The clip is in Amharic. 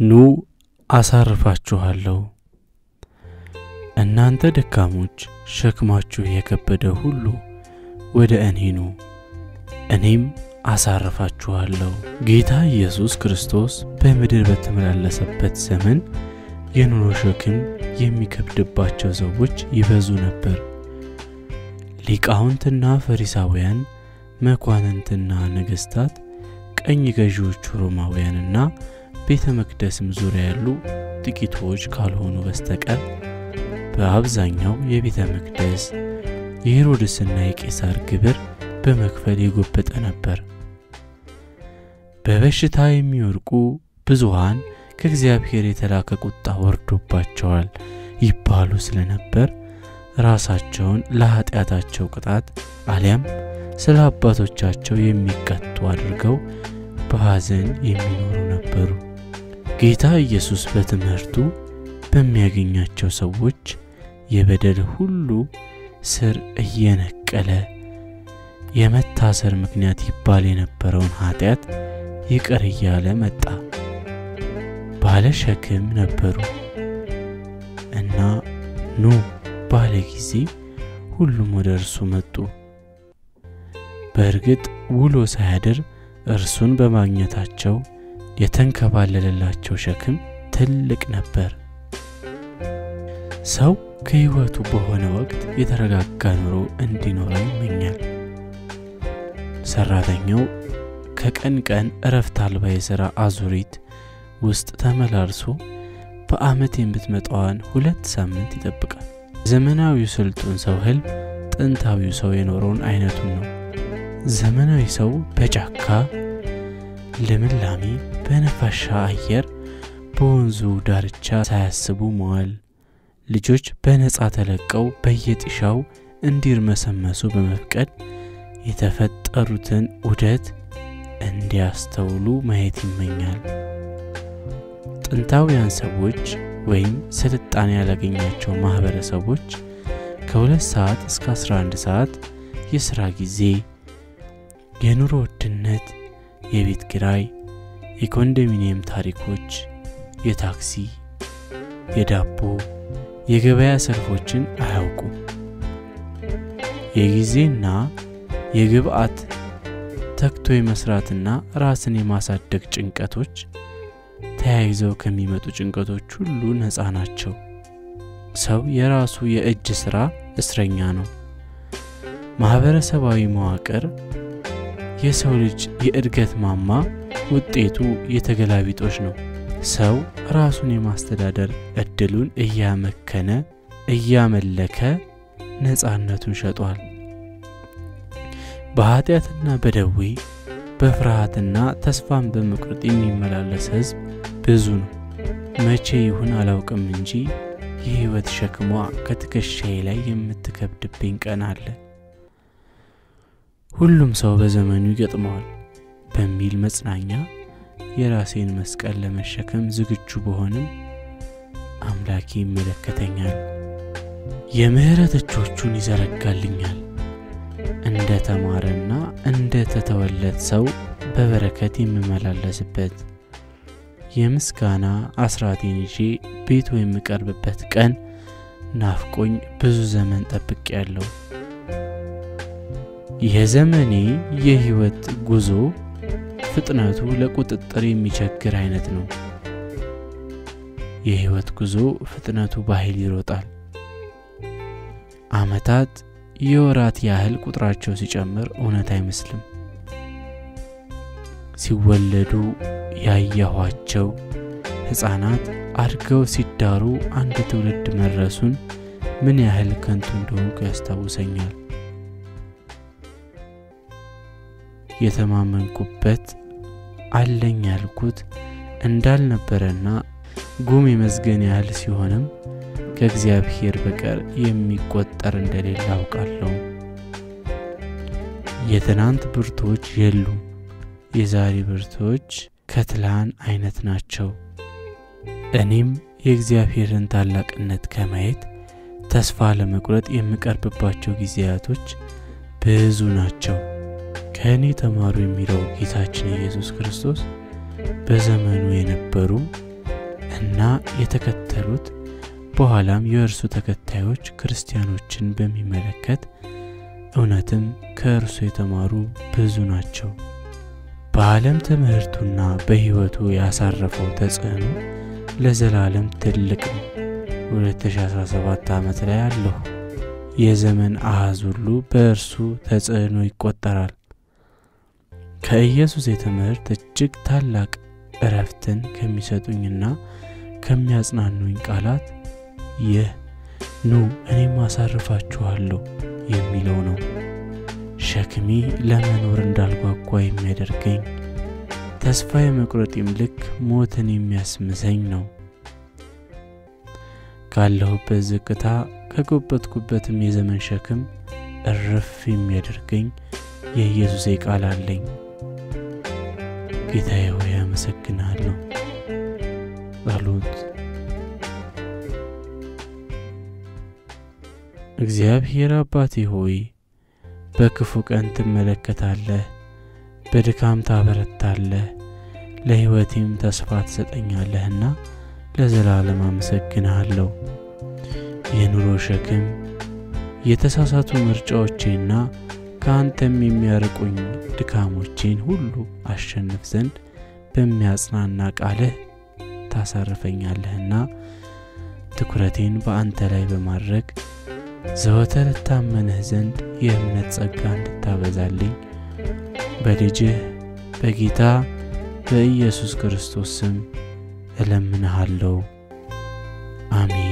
ኑ አሳርፋችኋለሁ እናንተ ደካሞች ሸክማችሁ የከበደ ሁሉ ወደ እኔ ኑ እኔም አሳርፋችኋለሁ ጌታ ኢየሱስ ክርስቶስ በምድር በተመላለሰበት ዘመን የኑሮ ሸክም የሚከብድባቸው ሰዎች ይበዙ ነበር ሊቃውንትና ፈሪሳውያን መኳንንትና ነገስታት ቀኝ ገዢዎች ሮማውያንና ቤተ መቅደስም ዙሪያ ያሉ ጥቂቶች ካልሆኑ በስተቀር በአብዛኛው የቤተ መቅደስ የሄሮድስና የቄሳር ግብር በመክፈል የጎበጠ ነበር በበሽታ የሚወርቁ ብዙሃን ከእግዚአብሔር የተላከ ቁጣ ወርዶባቸዋል ይባሉ ስለነበር ራሳቸውን ለኃጢአታቸው ቅጣት አሊያም ስለ አባቶቻቸው የሚቀጡ አድርገው በሐዘን የሚኖሩ ነበሩ ጌታ ኢየሱስ በትምህርቱ በሚያገኛቸው ሰዎች የበደል ሁሉ ስር እየነቀለ የመታሰር ምክንያት ይባል የነበረውን ኃጢአት ይቅር እያለ መጣ ባለ ሸክም ነበሩ እና ኑ ባለ ጊዜ ሁሉም ወደ እርሱ መጡ በእርግጥ ውሎ ሳያድር እርሱን በማግኘታቸው የተንከባለለላቸው ሸክም ትልቅ ነበር ሰው ከህይወቱ በሆነ ወቅት የተረጋጋ ኑሮ እንዲኖረው ይመኛል ሰራተኛው ከቀን ቀን እረፍት አልባ የሥራ አዙሪት ውስጥ ተመላልሶ በአመት የምትመጣውን 2 ሳምንት ይጠብቃል ዘመናዊው ስልጡን ሰው ህልም ጥንታዊው ሰው የኖረውን አይነቱን ነው ዘመናዊ ሰው በጫካ ለምላሚ በነፋሻ አየር በወንዙ ዳርቻ ሳያስቡ መዋል ልጆች በነጻ ተለቀው በየጥሻው እንዲርመሰመሱ በመፍቀድ የተፈጠሩትን ዑደት እንዲያስተውሉ ማየት ይመኛል ጥንታውያን ሰዎች ወይም ስልጣኔ ያላገኛቸው ማህበረሰቦች ከ2 ሰዓት እስከ 11 ሰዓት የሥራ ጊዜ የኑሮ ውድነት የቤት ኪራይ የኮንዶሚኒየም ታሪኮች የታክሲ የዳቦ የገበያ ሰልፎችን አያውቁም የጊዜና የግብአት ተክቶ የመስራትና ራስን የማሳደግ ጭንቀቶች ተያይዘው ከሚመጡ ጭንቀቶች ሁሉ ነፃ ናቸው ሰው የራሱ የእጅ ሥራ እስረኛ ነው ማህበረሰባዊ መዋቅር የሰው ልጅ የእድገት ማማ ውጤቱ የተገላቢጦሽ ነው ሰው ራሱን የማስተዳደር እድሉን እያመለከ ነፃነቱን ሸጧል በኃጢአትና በደዌ በፍርሃትና ተስፋን በመቁረጥ የሚመላለስ ህዝብ ብዙ ነው መቼ ይሁን አላውቅም እንጂ የህይወት ሸክሟ ከትከሻዬ ላይ የምትከብድብኝ ቀን አለ ሁሉም ሰው በዘመኑ ይገጥመዋል በሚል መጽናኛ የራሴን መስቀል ለመሸከም ዝግጁ በሆንም አምላኬ ይመለከተኛል የምህረት እጆቹን ይዘረጋልኛል እንደ ተማረና እንደ ተተወለደ ሰው በበረከት የምመላለስበት የምስጋና አስራቴን ይዤ ቤቱ የምቀርብበት ቀን ናፍቆኝ ብዙ ዘመን ጠብቄያለሁ የዘመኔ የህይወት ጉዞ ፍጥነቱ ለቁጥጥር የሚቸግር አይነት ነው የህይወት ጉዞ ፍጥነቱ በኃይል ይሮጣል አመታት የወራት ያህል ቁጥራቸው ሲጨምር እውነት አይመስልም ሲወለዱ ያያኋቸው ህፃናት አድገው ሲዳሩ አንድ ትውልድ መድረሱን ምን ያህል ከንቱ እንደሆንኩ ያስታውሰኛል የተማመንኩበት አለኝ ያልኩት እንዳልነበረና ጉም የመዝገን ያህል ሲሆንም ከእግዚአብሔር በቀር የሚቆጠር እንደሌለ አውቃለሁ የትናንት ብርቶች የሉም የዛሬ ብርቶች ከትላን አይነት ናቸው እኔም የእግዚአብሔርን ታላቅነት ከማየት ተስፋ ለመቁረጥ የምቀርብባቸው ጊዜያቶች ብዙ ናቸው ከኔ ተማሩ የሚለው ጌታችን ኢየሱስ ክርስቶስ በዘመኑ የነበሩ እና የተከተሉት በኋላም የእርሱ ተከታዮች ክርስቲያኖችን በሚመለከት እውነትም ከእርሱ የተማሩ ብዙ ናቸው። በዓለም ትምህርቱና በሕይወቱ ያሳረፈው ተጽዕኖ ለዘላለም ትልቅ ነው። 2017 ዓመት ላይ ያለው የዘመን አሃዝ ሁሉ በእርሱ ተጽዕኖ ይቆጠራል። ከኢየሱስ የትምህርት እጅግ ታላቅ እረፍትን ከሚሰጡኝና ከሚያጽናኑኝ ቃላት ይህ ኑ እኔም አሳርፋችኋለሁ የሚለው ነው። ሸክሜ ለመኖር እንዳልጓጓ የሚያደርገኝ፣ ተስፋ የመቁረጤም ልክ ሞትን የሚያስምሰኝ ነው። ካለሁበት ዝቅታ ከጎበጥኩበትም የዘመን ሸክም እረፍ የሚያደርገኝ የኢየሱስ ቃል አለኝ። ጌታዬ ሆይ አመሰግናለሁ። ጸሎት። እግዚአብሔር አባቴ ሆይ በክፉ ቀን ትመለከታለህ፣ በድካም ታበረታለህ፣ ለሕይወቴም ተስፋ ትሰጠኛለህና ለዘላለም አመሰግናለሁ። የኑሮ ሸክም፣ የተሳሳቱ ምርጫዎቼና ከአንተም የሚያርቁኝ ድካሞቼን ሁሉ አሸንፍ ዘንድ በሚያጽናና ቃልህ ታሳርፈኛለህና ትኩረቴን በአንተ ላይ በማድረግ ዘወትር እታመንህ ዘንድ የእምነት ጸጋ እንድታበዛልኝ በልጅህ በጌታ በኢየሱስ ክርስቶስ ስም እለምንሃለሁ። አሜን።